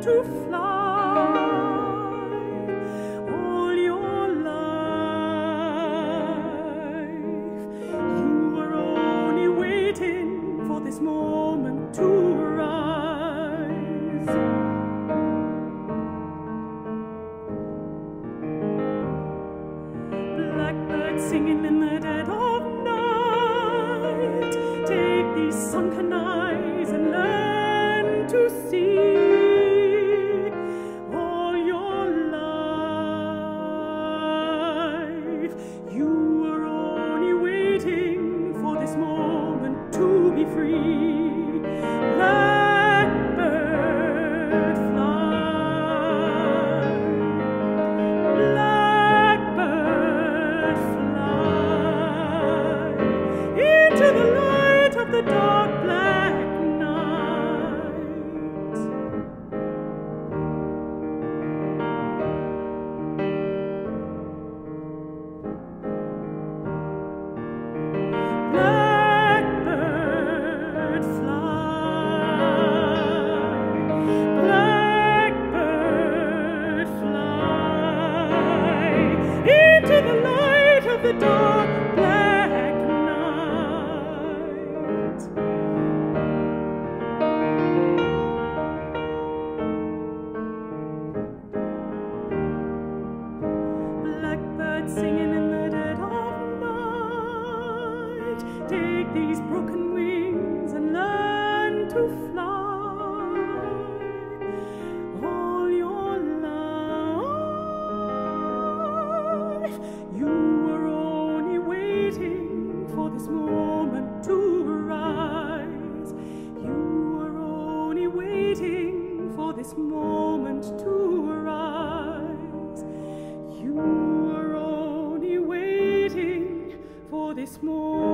to fly. All your life, you were only waiting for this moment to rise. Blackbird singing in the dead of night, take these sunken eyes and learn to see. All your life, you were only waiting for this moment to be free. Blackbird fly, blackbird fly into the light of the dark black night. Blackbird fly, blackbird fly into the light of the dark black night. Blackbird singing in the dead of night, take these broken wings and learn to fly. All your life, you were only waiting for this moment to rise. You were only waiting for this moment to rise. You were only waiting for this moment.